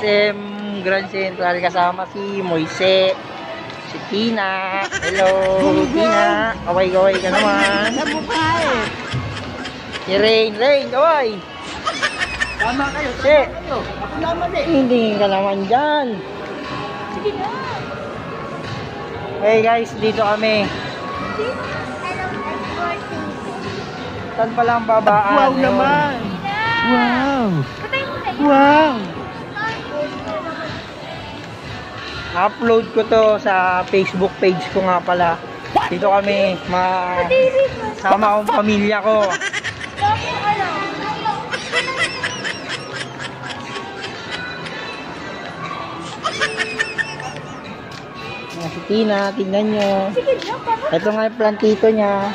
SM Grand Central kasama si Moise, si Tina. Hello, Tina. Kaway-kaway ka naman. Sa mukha eh. Si Rain, kaway. Tama kayo. Si. Ako naman eh. Hindi ka naman dyan. Sige na. Hey guys, dito kami. Saan pala ang babaan? Wow Ayun. naman. Wow. Wow. Upload ko to sa Facebook page ko nga pala. Dito kami, sama akong pamilya ko. Yan si Tina, tingnan nyo. Ito nga yung plantito niya.